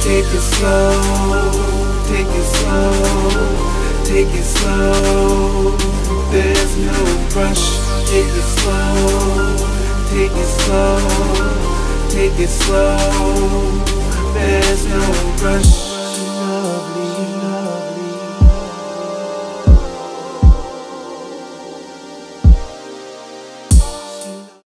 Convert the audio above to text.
Take it slow, take it slow, take it slow. There's no rush. Take it slow, take it slow, take it slow. There's no rush.